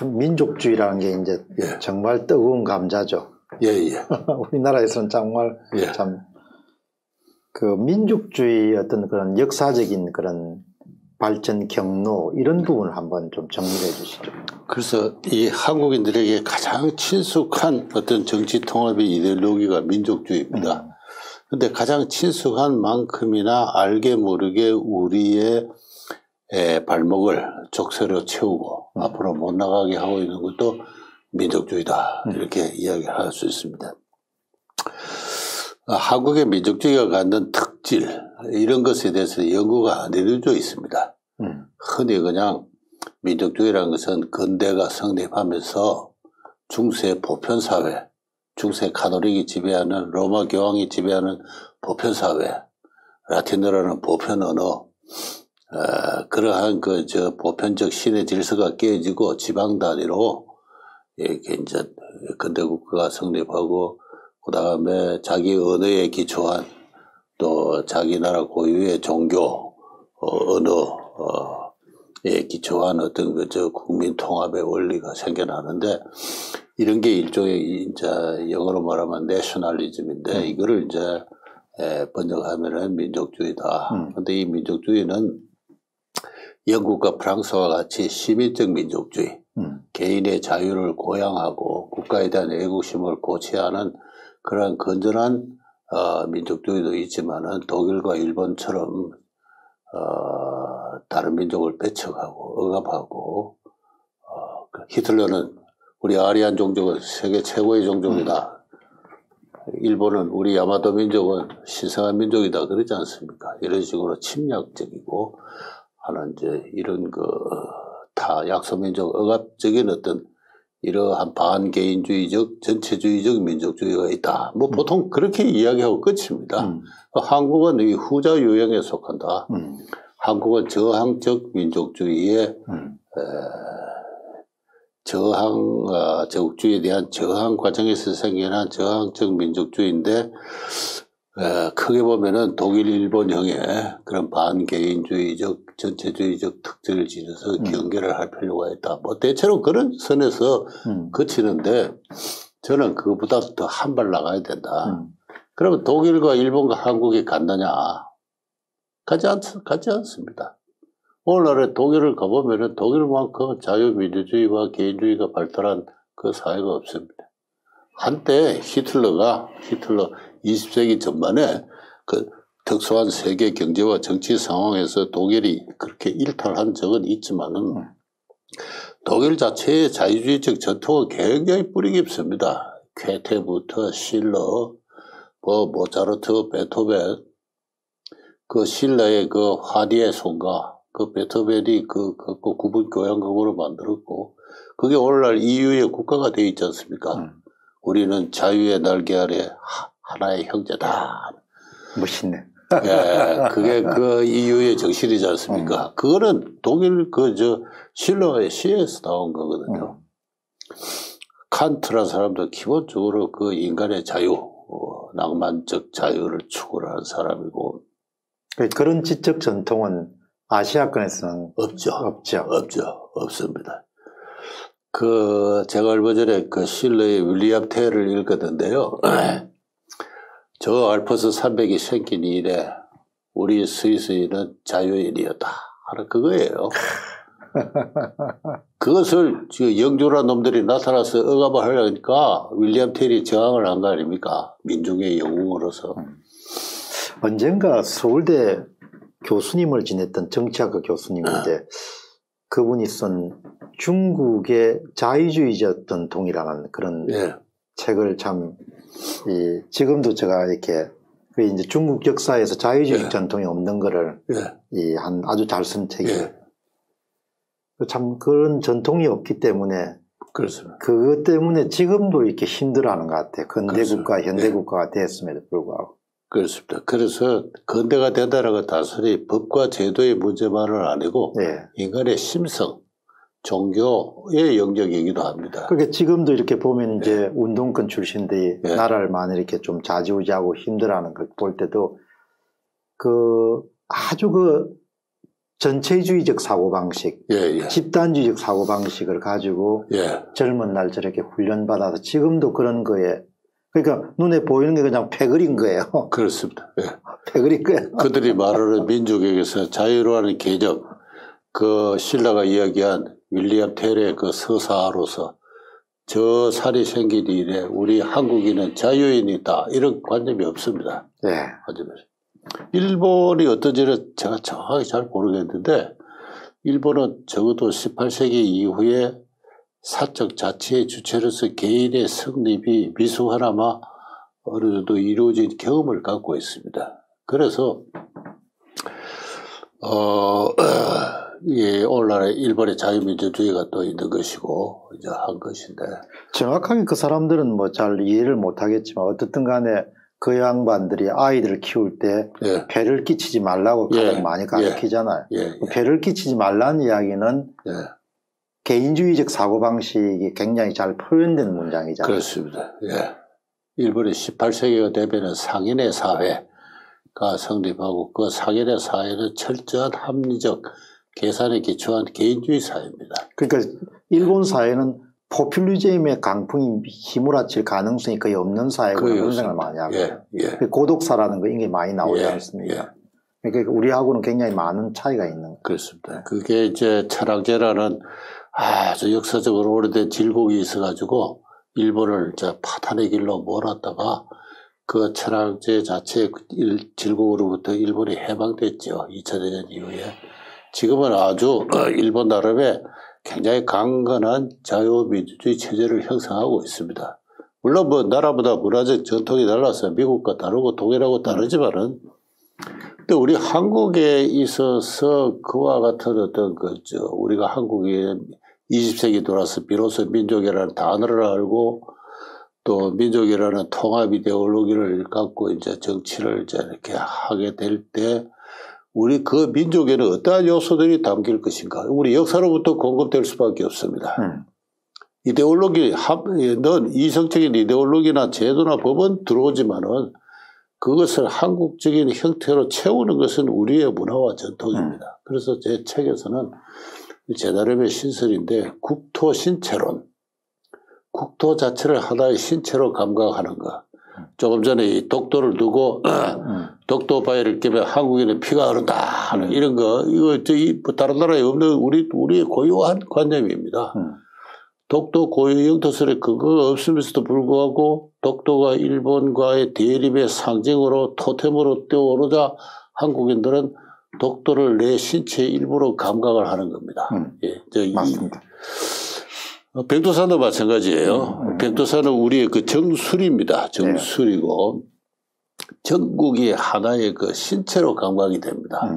민족주의라는 게 이제 예. 정말 뜨거운 감자죠. 예, 예. 우리나라에서는 정말 예. 참 그 민족주의 어떤 그런 역사적인 그런 발전 경로 이런 부분을 한번 좀 정리해 주시죠. 그래서 이 한국인들에게 가장 친숙한 어떤 정치 통합의 이데올로기가 민족주의입니다. 그런데 가장 친숙한 만큼이나 알게 모르게 우리의 발목을 족쇄로 채우고 앞으로 못 나가게 하고 있는 것도 민족주의다. 이렇게 이야기를 할 수 있습니다. 한국의 민족주의가 갖는 특질 이런 것에 대해서 연구가 안 이루어져 있습니다. 흔히 그냥 민족주의라는 것은 근대가 성립하면서 중세 보편사회, 중세 가톨릭이 지배하는 로마 교황이 지배하는 보편사회, 라틴어라는 보편 언어, 그러한 보편적 신의 질서가 깨지고 지방 단위로 이렇게 이제 근대 국가가 성립하고 그 다음에 자기 언어에 기초한 또 자기 나라 고유의 종교, 언어에 기초한 어떤 국민 통합의 원리가 생겨나는데 이런 게 일종의 이제 영어로 말하면 내셔널리즘인데 이거를 이제 번역하면은 민족주의다. 근데 이 민족주의는 영국과 프랑스와 같이 시민적 민족주의, 개인의 자유를 고양하고 국가에 대한 애국심을 고취하는 그런 건전한 민족주의도 있지만은 독일과 일본처럼 다른 민족을 배척하고 억압하고 히틀러는 우리 아리안 종족은 세계 최고의 종족이다. 일본은 우리 야마토 민족은 신성한 민족이다. 그러지 않습니까? 이런 식으로 침략적이고 하는 이제 이런 타 약소민족 억압적인 어떤 이러한 반개인주의적 전체주의적 민족주의가 있다. 뭐 보통 그렇게 이야기하고 끝입니다. 한국은 이 후자 유형에 속한다. 한국은 저항적 민족주의의 제국주의에 대한 저항 과정에서 생겨난 저항적 민족주의인데 크게 보면은 독일 일본형의 그런 반개인주의적 전체주의적 특징을 지녀서 경계를 할 필요가 있다. 뭐 대체로 그런 선에서 그치는데 저는 그보다 더 한 발 나가야 된다. 그러면 독일과 일본과 한국이 같느냐? 가지 않습니다. 오늘날에 독일을 가보면은 독일만큼 자유민주주의와 개인주의가 발달한 그 사회가 없습니다. 한때 히틀러 20세기 전반에 그 특수한 세계 경제와 정치 상황에서 독일이 그렇게 일탈한 적은 있지만은 독일 자체의 자유주의적 전통은 굉장히 뿌리 깊습니다. 괴테부터 실러, 모차르트, 베토벤, 그 실러의 그 화디의 송가, 그 베토벤이 그 구분 교향곡으로 만들었고, 그게 오늘날 EU의 국가가 되어 있지 않습니까? 우리는 자유의 날개 아래 하나의 형제다. 멋있네. 예, 그게 그 EU의 정신이지 않습니까? 그거는 독일 실러의 시에서 나온 거거든요. 칸트라는 사람도 기본적으로 그 인간의 자유, 낭만적 자유를 추구하는 사람이고. 그런 지적 전통은 아시아권에서는 없습니다. 제가 얼마 전에 그 실러의 윌리엄 텔을 읽었는데요. 저 알프스 산맥이 생긴 이래 우리 스위스인은 자유인이었다. 하는 그거예요. 그것을 영조란 놈들이 나타나서 억압을 하려니까 윌리엄 텔이 저항을 한 거 아닙니까? 민중의 영웅으로서. 언젠가 서울대 교수님을 지냈던 정치학과 교수님인데 그분이 쓴 중국의 자유주의적 전통이라는 그런 책을 참 지금도 제가 이렇게 이제 중국 역사에서 자유주의 전통이 없는 거를 아주 잘 쓴 책이에요. 참 그런 전통이 없기 때문에 그렇습니다. 그것 때문에 지금도 이렇게 힘들어하는 것 같아요. 근대국가, 현대국가가 됐음에도 불구하고. 그렇습니다. 그래서 근대가 된다는 건 단순히 법과 제도의 문제만은 아니고 인간의 심성, 종교의 영역이기도 합니다. 그러니까 지금도 이렇게 보면 이제 운동권 출신들이 나라를 많이 이렇게 좀 좌지우지하고 힘들어하는 걸 볼 때도 아주 전체주의적 사고방식, 예. 집단주의적 사고방식을 가지고 예. 젊은 날 저렇게 훈련받아서 지금도 그런 거에 그러니까 눈에 보이는 게 그냥 패거린 거예요. 그렇습니다. 예. 패거린 거예요. 그들이 말하는 민족에게서 자유로라는 개념, 그 신라가 이야기한 윌리엄 텔의 그 서사로서 저 살이 생긴 이래 우리 한국인은 자유인이다 이런 관념이 없습니다. 네. 일본이 어떤지는 제가 정확하게 잘 모르겠는데 일본은 적어도 18세기 이후에 사적 자치의 주체로서 개인의 성립이 미숙하나마 어느 정도 이루어진 경험을 갖고 있습니다. 그래서 예, 오늘날에 일본의 자유민주주의가 또 있는 것이고 이제 한 것인데 정확하게 그 사람들은 뭐 잘 이해를 못하겠지만 어떻든 간에 그 양반들이 아이들을 키울 때 예. 폐를 끼치지 말라고 가장 많이 가르치잖아요. 폐를 끼치지 말라는 이야기는 개인주의적 사고방식이 굉장히 잘 표현된 문장이잖아요. 그렇습니다. 예. 일본의 18세기가 되면 상인의 사회가 성립하고 그 상인의 사회는 철저한 합리적 계산에 기초한 개인주의 사회입니다. 그러니까 일본 사회는 포퓰리즘의 강풍이 휘몰아칠 가능성이 거의 없는 사회고 그런 생각을 많이 하고요. 고독사라는 거 이게 많이 나오지 않습니까? 그러니까 우리하고는 굉장히 많은 차이가 있는 거예요. 그렇습니다. 그게 이제 철학제라는 아주 역사적으로 오래된 질곡이 있어가지고 일본을 이제 파탄의 길로 몰았다가 그 철학제 자체의 질곡으로부터 일본이 해방됐죠. 2000년 이후에. 지금은 아주 일본 나름의 굉장히 강건한 자유민주주의 체제를 형성하고 있습니다. 물론 뭐 나라보다 문화적 전통이 달라서 미국과 다르고 동일하고 다르지만은 근데 우리 한국에 있어서 그와 같은 어떤 우리가 한국에 20세기 돌아서 비로소 민족이라는 단어를 알고 또 민족이라는 통합 이데올로기를 갖고 이제 정치를 이제 이렇게 하게 될 때 우리 그 민족에는 어떠한 요소들이 담길 것인가? 우리 역사로부터 공급될 수밖에 없습니다. 이데올로기는 이성적인 이데올로기나 제도나 법은 들어오지만은 그것을 한국적인 형태로 채우는 것은 우리의 문화와 전통입니다. 그래서 제 책에서는 제 나름의 신설인데 국토 신체론, 국토 자체를 하나의 신체로 감각하는 것. 조금 전에 이 독도를 두고 독도 바위를 깨면 한국인의 피가 흐른다 하는 이런 거 이거 다른 나라에 없는 우리의 고유한 관념입니다. 독도 고유 영토설에 근거가 없으면서도 불구하고 독도가 일본과의 대립의 상징으로 토템으로 떠오르자 한국인들은 독도를 내 신체의 일부로 감각을 하는 겁니다. 맞습니다. 백두산도 마찬가지예요. 백두산은 우리의 그 정수리입니다. 정수리고 전국이 하나의 그 신체로 감각이 됩니다.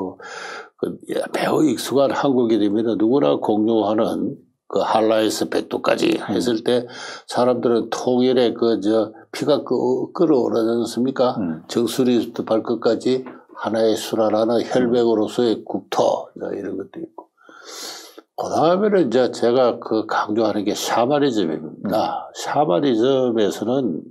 매우 익숙한 한국인이면 누구나 공유하는 그 한라에서 백두까지 했을 때 사람들은 통일의 피가 끓어오르지 않습니까? 정수리부터 발끝까지 하나의 순환하는 혈맥으로서의 국토 이런 것도 있고. 그 다음에는 이제 제가 강조하는 게 샤머니즘입니다. 샤머니즘에서는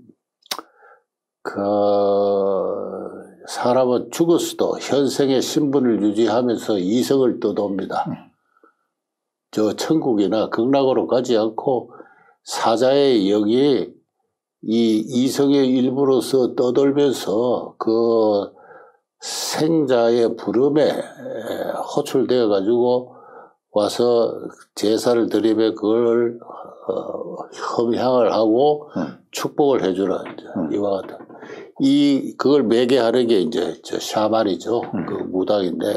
사람은 죽었어도 현생의 신분을 유지하면서 이성을 떠돕니다. 저 천국이나 극락으로 가지 않고 사자의 영이 이 이성의 일부로서 떠돌면서 그 생자의 부름에 호출되어 가지고 와서 제사를 드리며 그걸 험향을 하고 축복을 해주는 이와 같은 그걸 매개하는 게 이제 저 샤만이죠. 그 무당인데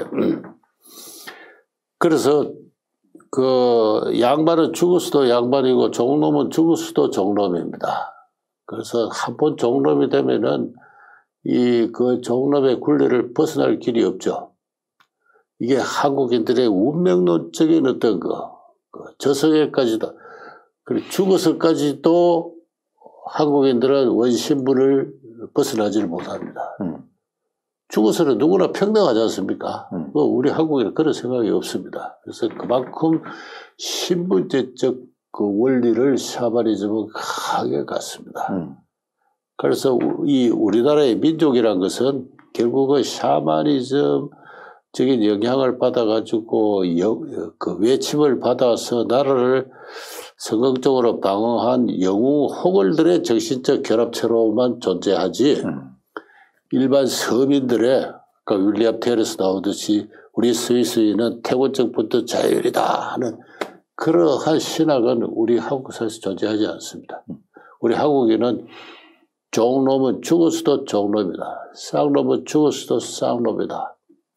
그래서 그 양반은 죽었어도 양반이고 종놈은 죽었어도 종놈입니다. 그래서 한 번 종놈이 되면은 그 종놈의 굴레를 벗어날 길이 없죠. 이게 한국인들의 운명론적인 어떤 저승에까지도, 그리고 죽어서까지도 한국인들은 원신분을 벗어나지를 못합니다. 죽어서는 누구나 평등하지 않습니까? 우리 한국인은 그런 생각이 없습니다. 그래서 그만큼 신분제적 그 원리를 샤머니즘은 강하게 갖습니다. 그래서 이 우리나라의 민족이란 것은 결국은 샤머니즘 적인 영향을 받아가지고 그 외침을 받아서 나라를 성공적으로 방어한 영웅 호걸들의 정신적 결합체로만 존재하지 일반 서민들의 그러니까 윌리엄 텔에서 나오듯이 우리 스위스인은 태고적부터 자율이다 하는 그러한 신학은 우리 한국사에서 존재하지 않습니다. 우리 한국인은 종놈은 죽었어도 종놈이다. 쌍놈은 죽었어도 쌍놈이다.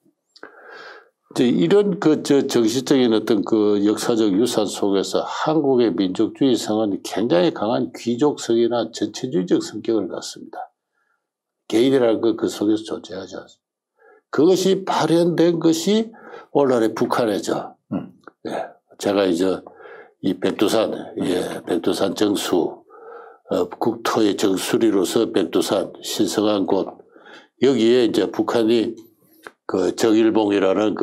이런 정신적인 어떤 그 역사적 유산 속에서 한국의 민족주의성은 굉장히 강한 귀족성이나 전체주의적 성격을 갖습니다. 개인이라는 건 그 속에서 존재하지 않습니다. 그것이 발현된 것이 오늘날의 북한이죠. 예. 제가 이제 이 백두산, 백두산 정수, 국토의 정수리로서 백두산, 신성한 곳, 여기에 이제 북한이 그 정일봉이라는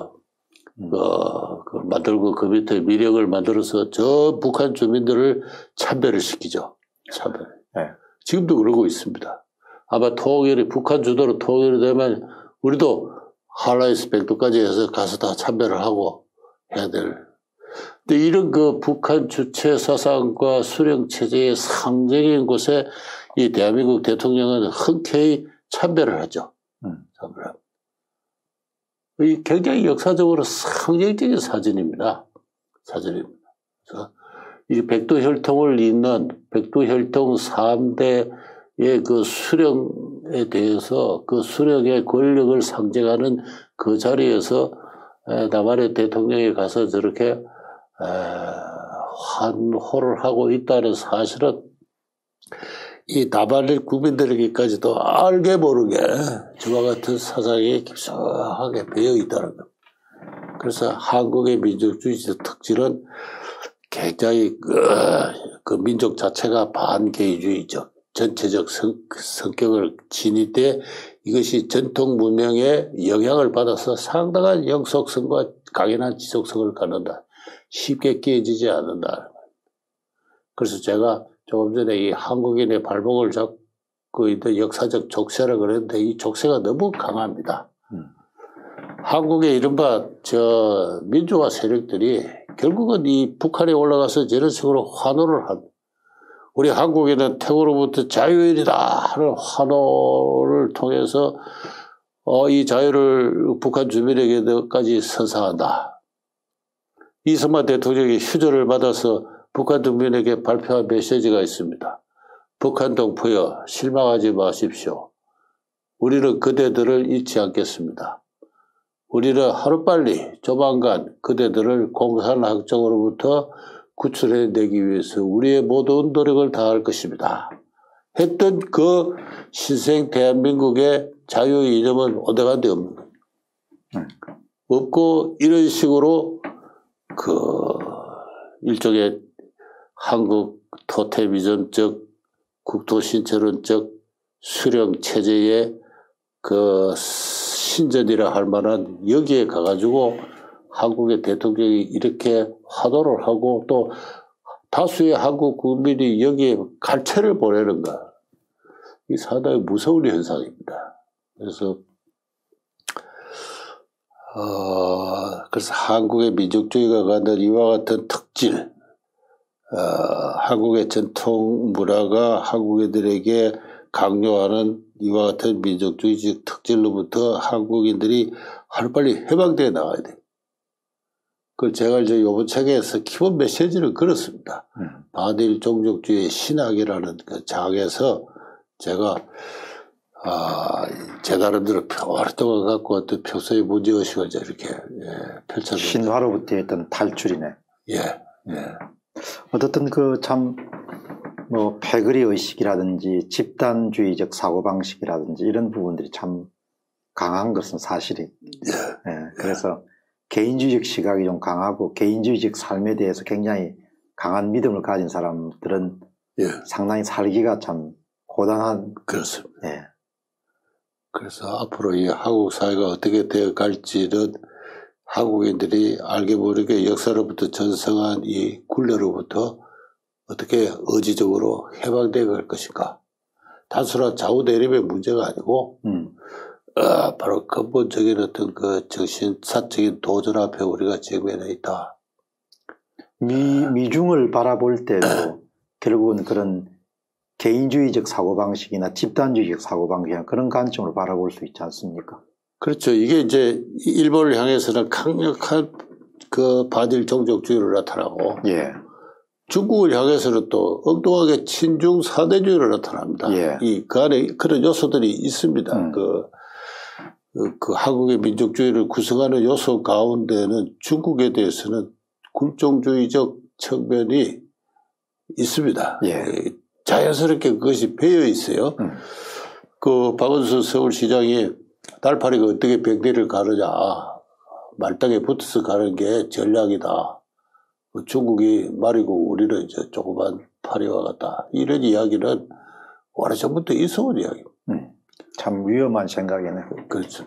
만들고 그 밑에 미령을 만들어서 저 북한 주민들을 참배를 시키죠. 참배. 네. 지금도 그러고 있습니다. 아마 북한 주도로 통일이 되면 우리도 한라에서 백두까지 해서 가서 다 참배를 하고 해야 될. 근데 이런 그 북한 주체 사상과 수령 체제의 상징인 곳에 이 대한민국 대통령은 흔쾌히 참배를 하죠. 참배를 합니다. 이 굉장히 역사적으로 상징적인 사진입니다. 그래서 이 백두혈통을 잇는 백두혈통 3대의 그 수령에 대해서 그 수령의 권력을 상징하는 그 자리에서 남한의 대통령이 가서 저렇게 환호를 하고 있다는 사실은 이 남한의 국민들에게까지도 알게 모르게 저와 같은 사상이 깊숙하게 배어 있다는 것. 그래서 한국의 민족주의적 특질은 굉장히 그 민족 자체가 반개인주의적 전체적 성격을 지니되 이것이 전통 문명의 영향을 받아서 상당한 영속성과 강인한 지속성을 갖는다. 쉽게 깨지지 않는다. 그래서 제가 조금 전에 이 한국인의 발목을 잡고 있는 역사적 족쇄라고 그랬는데 이 족쇄가 너무 강합니다. 한국의 이른바 민주화 세력들이 결국은 이 북한에 올라가서 저런 식으로 환호를 한 우리 한국인은 태고로부터 자유인이다 하는 환호를 통해서 이 자유를 북한 주민에게까지 선사한다. 이승만 대통령이 휴전을 받아서 북한 국민에게 발표한 메시지가 있습니다. 북한 동포여 실망하지 마십시오. 우리는 그대들을 잊지 않겠습니다. 우리는 하루빨리 조만간 그대들을 공산학정으로부터 구출해내기 위해서 우리의 모든 노력을 다할 것입니다. 했던 그 신생 대한민국의 자유의 이념은 어디간데 없는 거예요. 없고 이런 식으로 그 일종의 한국 토테미즘적 국토신체론적 수령 체제의 그 신전이라 할 만한 여기에 가가지고 한국의 대통령이 이렇게 화도를 하고 또 다수의 한국 국민이 여기에 갈채를 보내는 것. 이 상당히 무서운 현상입니다. 그래서 한국의 민족주의가 갖는 이와 같은 특질, 한국의 전통 문화가 한국인들에게 강요하는 이와 같은 민족주의적 특질로부터 한국인들이 하루빨리 해방되어 나가야 돼요. 그 제가 이제 요번 책에서 기본 메시지를 걸었습니다. 반일 종족주의 신학이라는 그 장에서 제가 제 나름대로 오랫동안 갖고 왔던 평소의 문제의식을 이렇게 펼쳐서 신화로부터 했던 탈출이네. 예. 어떻든 그 참 뭐 패거리 의식이라든지 집단주의적 사고방식이라든지 이런 부분들이 참 강한 것은 사실이에요. 그래서 개인주의적 시각이 좀 강하고 개인주의적 삶에 대해서 굉장히 강한 믿음을 가진 사람들은 상당히 살기가 참 고단한. 그렇습니다. 그래서 앞으로 이 한국 사회가 어떻게 되어 갈지는 한국인들이 알게 모르게 역사로부터 전성한 이 굴레로부터 어떻게 의지적으로 해방되어 갈 것인가. 단순한 좌우대립의 문제가 아니고 바로 근본적인 어떤 그 정신사적인 도전 앞에 우리가 직면해 있다. 미중을 바라볼 때도 결국은 그런 개인주의적 사고방식이나 집단주의적 사고방식이나 그런 관점으로 바라볼 수 있지 않습니까? 그렇죠. 이게 이제 일본을 향해서는 강력한 그 반일 종족주의로 나타나고, 예. 중국을 향해서는 또 엉뚱하게 친중 사대주의로 나타납니다. 예. 그 안에 그런 요소들이 있습니다. 그 한국의 민족주의를 구성하는 요소 가운데는 중국에 대해서는 굴종주의적 측면이 있습니다. 예. 자연스럽게 그것이 배어 있어요. 그 박원순 서울시장이 달파리가 어떻게 벽대를 가르냐, 말땅에 붙어서 가는 게 전략이다. 중국이 말이고 우리는 이제 조그만 파리와 같다. 이런 이야기는 오래전부터 있어온 이야기입니다. 참 위험한 생각이네. 그렇죠.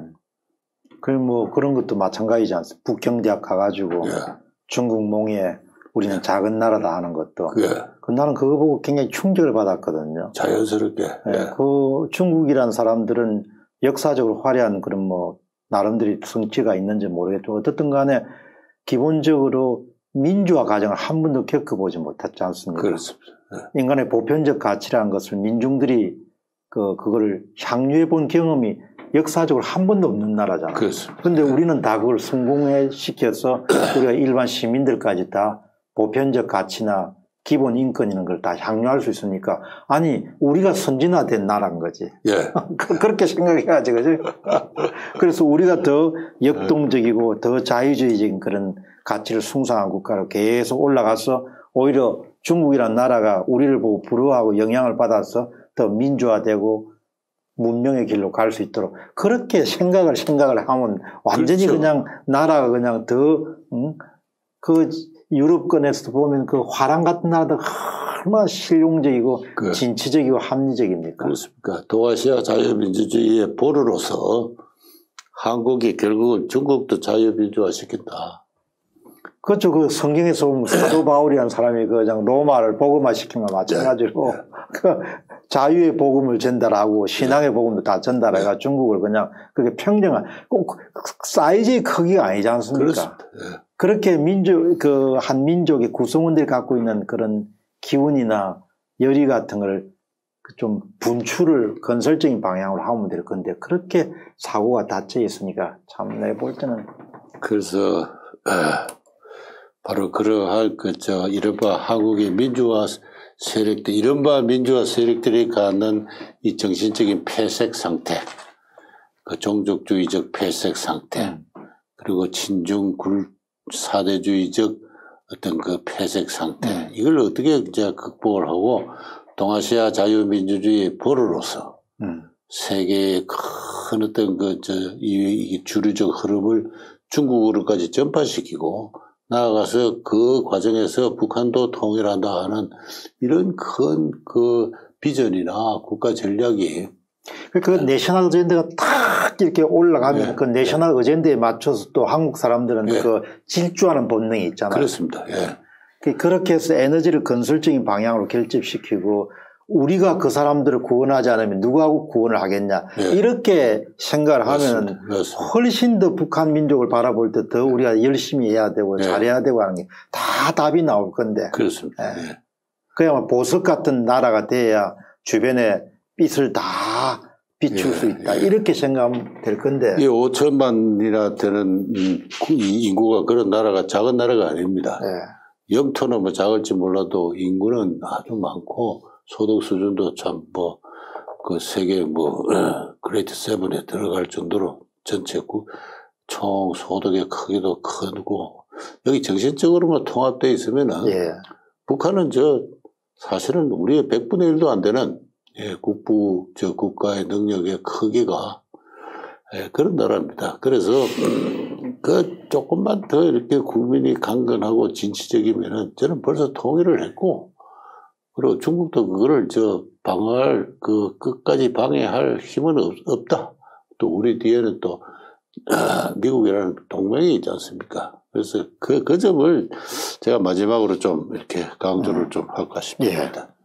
그럼 뭐 그런 것도 마찬가지지 않습니까? 북경대학 가가지고 예. 중국 몽에 우리는 작은 나라다 하는 것도. 예. 나는 그거 보고 굉장히 충격을 받았거든요. 자연스럽게. 예. 예. 그 중국이란 사람들은 역사적으로 화려한 그런 뭐 나름대로 성취가 있는지 모르겠지만 어떻든 간에 기본적으로 민주화 과정을 한 번도 겪어보지 못했지 않습니까? 그렇습니다. 예. 인간의 보편적 가치라는 것을 민중들이 그거를 향유해 본 경험이 역사적으로 한 번도 없는 나라잖아요. 그렇습니다. 근데 우리는 다 그걸 성공해 시켜서 우리가 일반 시민들까지 다 보편적 가치나 기본 인권 이런 걸 다 향유할 수 있으니까 아니 우리가 선진화된 나라인 거지. 예. 그렇게 생각해야지, 그죠? 그래서 우리가 더 역동적이고 더 자유주의적인 그런 가치를 숭상한 국가로 계속 올라가서 오히려 중국이라는 나라가 우리를 보고 부러워하고 영향을 받아서 더 민주화되고 문명의 길로 갈 수 있도록 그렇게 생각을 하면 완전히 그렇죠. 그냥 나라가 그냥 더 그 유럽권에서도 보면 그 화랑 같은 나라들 얼마나 실용적이고 진취적이고 합리적입니까? 그렇습니까? 동아시아 자유민주주의의 보루로서 한국이 결국은 중국도 자유민주화 시킨다. 그렇죠. 그 성경에서 보면 사도 바울이라는 사람이 그냥 로마를 복음화 시킨 거 마찬가지로 그 자유의 복음을 전달하고 신앙의 복음도 다 전달해가 중국을 그냥 그렇게 평정한 꼭 사이즈의 크기가 아니지 않습니까? 그렇습니다. 그렇게 그 한 민족의 구성원들이 갖고 있는 그런 기운이나 열의 같은 걸 좀 분출을 건설적인 방향으로 하면 될 건데 그렇게 사고가 닫혀 있으니까 참 내가 볼 때는 그래서 바로 그러한 이른바 한국의 민주화 세력들, 이른바 민주화 세력들이 갖는 이 정신적인 폐색 상태, 그 종족주의적 폐색 상태, 그리고 친중 사대주의적 어떤 그 폐색 상태, 이걸 어떻게 이제 극복을 하고 동아시아 자유민주주의의 보루로서 세계의 큰 어떤 이 주류적 흐름을 중국으로까지 전파시키고 나아가서 그 과정에서 북한도 통일한다 하는 이런 큰 그 비전이나 국가 전략이 그 내셔널 어젠다가 탁 이렇게 올라가면 그 내셔널 어젠다에 맞춰서 또 한국 사람들은 그 질주하는 본능이 있잖아요. 그렇습니다. 예. 그렇게 해서 에너지를 건설적인 방향으로 결집시키고 우리가 그 사람들을 구원하지 않으면 누가 구원을 하겠냐. 이렇게 생각을 하면 훨씬 더 북한 민족을 바라볼 때 더 우리가 열심히 해야 되고 잘해야 되고 하는 게 다 답이 나올 건데. 그렇습니다. 그야말로 보석 같은 나라가 돼야 주변에 빛을 다 비출 수 있다. 이렇게 생각하면 될 건데. 이 5천만이나 되는 이 인구가 그런 나라가 작은 나라가 아닙니다. 영토는 뭐 작을지 몰라도 인구는 아주 많고 소득 수준도 참 그 세계 그레이트 세븐에 들어갈 정도로 전체 총 소득의 크기도 크고 여기 정신적으로만 통합되어 있으면은 북한은 사실은 우리의 100분의 1도 안 되는 국가의 능력의 크기가 그런 나라입니다. 그래서 조금만 더 이렇게 국민이 강건하고 진취적이면은 저는 벌써 통일을 했고 그리고 중국도 그거를 방어할 끝까지 방해할 힘은 없다. 또 우리 뒤에는 또 미국이라는 동맹이 있지 않습니까? 그래서 그 점을 제가 마지막으로 좀 이렇게 강조를 좀 할까 싶습니다.